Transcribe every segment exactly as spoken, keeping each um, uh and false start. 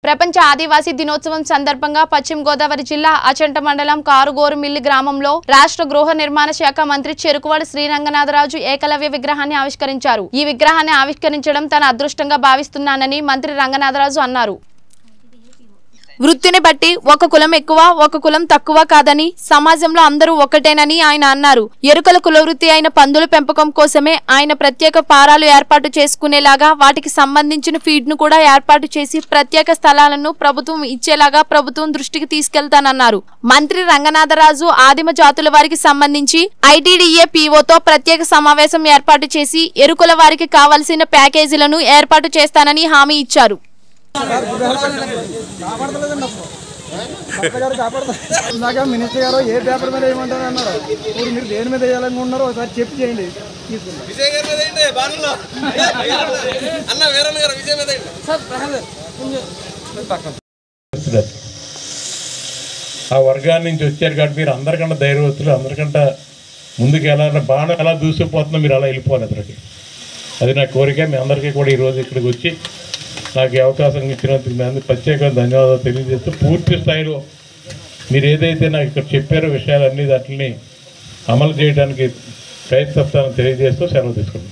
ప్రపంచ ఆదివాసీ దినోత్సవం సందర్భంగా పశ్చిమ గోదావరి జిల్లా అచంట మండలం కారుగోరుమిల్లి గ్రామంలో రాష్ట్ర గృహ నిర్మాణ శాఖ మంత్రి చెరుకువాడ శ్రీరంగనాథరాజు ఏకలవ్య విగ్రహాన్ని ఆవిష్కరించారు। ఈ విగ్రహాన్ని ఆవిష్కరించడం తన అదృష్టంగా భావిస్తున్నానని మంత్రి రంగనాథరాజు అన్నారు। వృత్తిని బట్టి ఒక కులం ఎక్కువ ఒక కులం తక్కువ కాదని సమాజంలో అందరూ ఒకటేనని ఆయన అన్నారు। ఎరుకల కులవృత్తి అయిన పందుల పెంపకం కోసమే ఆయన ప్రత్యేక పారాలు ఏర్పాటు చేసుకునేలాగా వాటికి సంబంధించిన ఫీడ్ ను కూడా ఏర్పాటు చేసి ప్రత్యేక స్థలాలను ప్రభుత్వం ఇచ్చేలాగా ప్రభుత్వం దృష్టికి తీసుకెళ్తానన్నారు। మంత్రి రంగనాథరాజు ఆదిమ జాతుల వారికి సంబంధించి ఐటీడీఏ పీఓతో ప్రత్యేక సమావేశం ఏర్పాటు చేసి ఎరుకల వారికి కావాల్సిన ప్యాకేజీలను ఏర్పాటు చేస్తానని హామీ ఇచ్చారు। మినిస్టర్ గారు ఏ పేపర్ మీద వేయమంటారు అన్నారు, ఇప్పుడు మీరు దేని మీద వేయాలనుకుంటున్నారో ఒకసారి చెప్పి చేయండి। ఆ వర్గాన్ని నుంచి వచ్చారు కాబట్టి మీరు అందరికంటే ధైర్యవంతులు, అందరికంటే ముందుకు వెళ్ళాలని బాణం ఎలా దూసుకుపోతుందో మీరు అలా వెళ్ళిపోవాలి అతనికి। అది నా కోరిక। మీ అందరికీ కూడా ఈరోజు ఇక్కడికి వచ్చి నాకు ఈ అవకాశం ఇచ్చినందుకు మీ అందరికీ ప్రత్యేకంగా ధన్యవాదాలు తెలియజేస్తూ పూర్తి స్థాయిలో మీరు ఏదైతే నాకు ఇక్కడ చెప్పారో విషయాలన్నీ వాటిని అమలు చేయడానికి ప్రయత్నిస్తానని తెలియజేస్తూ సెలవు తీసుకుంటాను।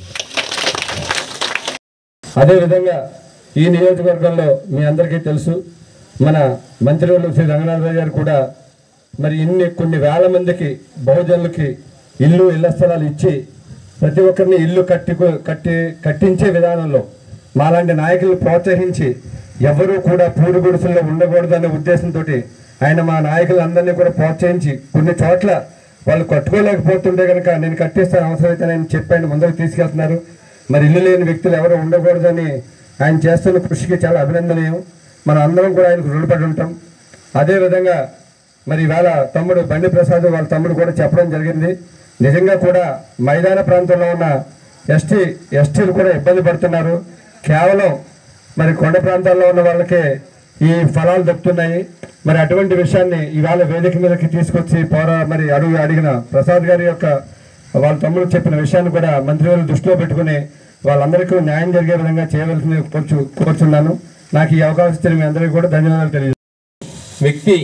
అదేవిధంగా ఈ నియోజకవర్గంలో మీ అందరికీ తెలుసు, మన మంత్రివర్యులు శ్రీ రంగనాథరాజు గారు కూడా మరి ఇన్ని కొన్ని వేల మందికి బహుజనులకి ఇల్లు ఇళ్ల స్థలాలు ఇచ్చి ప్రతి ఒక్కరిని ఇల్లు కట్టి కట్టి కట్టించే విధానంలో మాలాంటి నాయకులను ప్రోత్సహించి ఎవరూ కూడా పూడి గుడిసెల్లో ఉండకూడదనే ఉద్దేశంతో ఆయన మా నాయకులందరినీ కూడా ప్రోత్సహించి కొన్ని చోట్ల వాళ్ళు కట్టుకోలేకపోతుంటే కనుక నేను కట్టిస్తాను అవసరమైతే నేను చెప్పి ఆయన ముందుకు తీసుకెళ్తున్నారు। మరి ఇల్లు లేని వ్యక్తులు ఎవరు ఉండకూడదని ఆయన చేస్తున్న కృషికి చాలా అభినందనీయం। మనం అందరం కూడా ఆయనకు రుణపడి ఉంటాం। అదేవిధంగా మరి ఇవాళ తమ్ముడు బండి ప్రసాద్ వాళ్ళ తమ్ముడు కూడా చెప్పడం జరిగింది, నిజంగా కూడా మైదాన ప్రాంతంలో ఉన్న ఎస్టీ ఎస్టీలు కూడా ఇబ్బంది పడుతున్నారు। కేవలం మరి కొండ ప్రాంతాల్లో ఉన్న వాళ్ళకే ఈ ఫలాలు దొరుకుతున్నాయి। మరి అటువంటి విషయాన్ని ఇవాళ వేదిక మీదకి తీసుకొచ్చి పోరా మరి అడుగు అడిగిన ప్రసాద్ గారి యొక్క వాళ్ళ తమ్ముడు చెప్పిన విషయాన్ని కూడా మంత్రివర్యులు దృష్టిలో పెట్టుకుని వాళ్ళందరికీ న్యాయం జరిగే విధంగా చేయవలసింది కోర్చు కోరుచున్నాను। నాకు ఈ అవకాశం ఇచ్చిన మీ అందరికీ కూడా ధన్యవాదాలు తెలియజేస్తాను। వ్యక్తి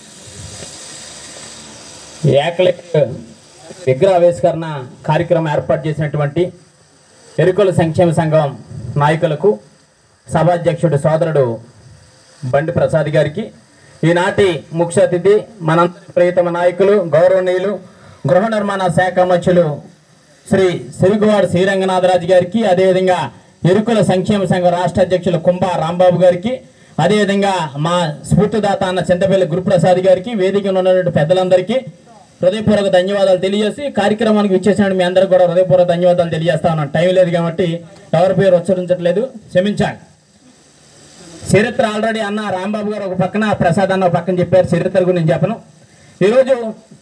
ఏకలవ్య విగ్రహ ఆవిష్కరణ కార్యక్రమం ఏర్పాటు చేసినటువంటి ఎరుకల సంక్షేమ సంఘం నాయకులకు, సభాధ్యక్షుడు సోదరుడు బండి ప్రసాద్ గారికి, ఈనాటి ముఖ్య అతిథి మనందరి ప్రియతమ నాయకులు గౌరవనీయులు గృహ నిర్మాణ శాఖ మంత్రులు శ్రీ చెరుకువాడ శ్రీరంగనాథరాజు గారికి, అదేవిధంగా ఎరుకల సంక్షేమ సంఘం రాష్ట్ర అధ్యక్షులు కుంభా రాంబాబు గారికి, అదేవిధంగా మా స్ఫూర్తిదాత అన్న చింతపల్లి గురుప్రసాద్ గారికి, వేదికలో ఉన్నటువంటి పెద్దలందరికీ హృదయపూర్వక ధన్యవాదాలు తెలియజేసి కార్యక్రమానికి విచ్చేసిన మీ అందరికీ కూడా హృదయపూర్వక ధన్యవాదాలు తెలియజేస్తా ఉన్నాను। టైం లేదు కాబట్టి ఎవరి పేరు ఉచ్చరించట్లేదు, క్షమించాలి। చరిత్ర ఆల్రెడీ అన్న రాంబాబు గారు ఒక పక్కన, ప్రసాద్ అన్న ఒక పక్కన చెప్పారు, చరిత్ర గురించి చెప్పను। ఈరోజు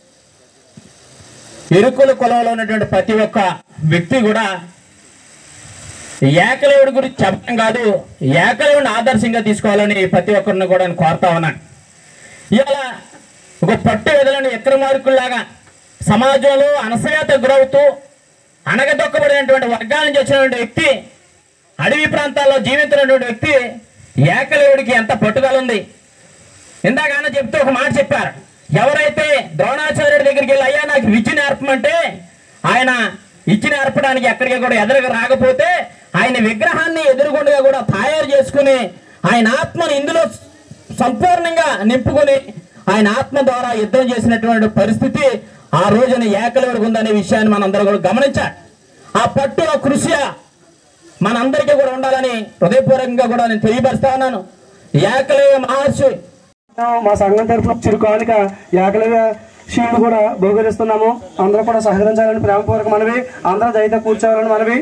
ఎరుకుల కులంలో ఉన్నటువంటి ప్రతి ఒక్క వ్యక్తి కూడా ఏకలవ్యుడి గురించి చెప్పడం కాదు, ఏకలవ్యుడిని ఆదర్శంగా తీసుకోవాలని ప్రతి ఒక్కరిని కూడా నేను కోరుతా ఉన్నాను। ఇలా ఒక పట్టు వదలని ఎక్రమార్కుల్లాగా సమాజంలో అనసూయత గురవుతూ అణగదొక్కబడినటువంటి వర్గాల నుంచి వచ్చినటువంటి వ్యక్తి, అడవి ప్రాంతాల్లో జీవించినటువంటి వ్యక్తి ఏకలవ్యుడికి ఎంత పట్టుదల ఉంది। ఇందాకన్నా చెప్తూ ఒక మాట చెప్పారు, ఎవరైతే ద్రోణాచార్యుడి దగ్గరికి వెళ్ళి అయ్యా నాకు విద్య నేర్పమంటే ఆయన ఇచ్చి నేర్పడానికి ఎక్కడికి కూడా ఎదురుగా రాకపోతే ఆయన విగ్రహాన్ని ఎదురుగుండగా కూడా తయారు చేసుకుని ఆయన ఆత్మను ఇందులో సంపూర్ణంగా నింపుకొని ఆయన ఆత్మ ద్వారా యుద్ధం చేసినటువంటి పరిస్థితి ఆ రోజున ఏకలవ్యుడికి ఉందనే విషయాన్ని మనందరూ కూడా గమనించాలి। ఆ పట్టు ఆ కృషి మనందరికీ కూడా ఉండాలని హృదయపూర్వకంగా కూడా నేను తెలియపరుస్తా ఉన్నాను। ఏకలవ్య మహర్షి మా సంఘం తరఫున చిరుకానుక ఏకలవ్య షీల్డ్ కూడా బహుకరిస్తున్నాము। అందరూ కూడా సహకరించాలని ప్రేమపూర్వక మనవి, అందరూ దయతో కూర్చోవాలని మనవి।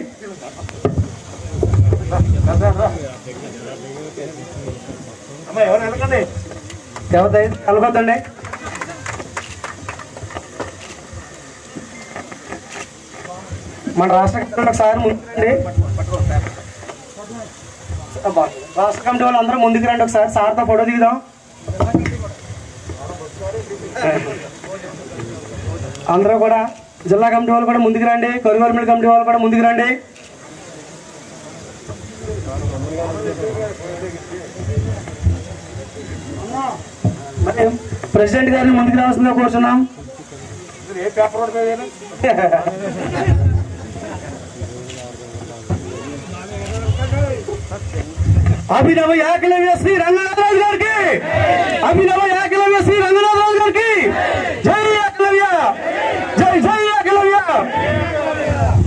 ఎవరు దయ కలగొద్దండి। మన రాష్ట్ర కమిటీ ఒకసారి ముందుకు రండి, రాష్ట్ర కమిటీ వాళ్ళు అందరూ ముందుకు రండి, ఒకసారి సార్తో ఫోటో దిగుదాం। అందరూ కూడా జిల్లా కమిటీ వాళ్ళు కూడా ముందుకు రండి, కొరిగోరుమిల్లి కమిటీ వాళ్ళు కూడా ముందుకు రండి। మరి ప్రెసిడెంట్ గారిని ముందుకు రావాల్సిందిగా కోరుచున్నాం. అభినవ ఏకలవ్య శ్రీ రంగనాథరాజు గారికి, అభినవ ఏకలవ్య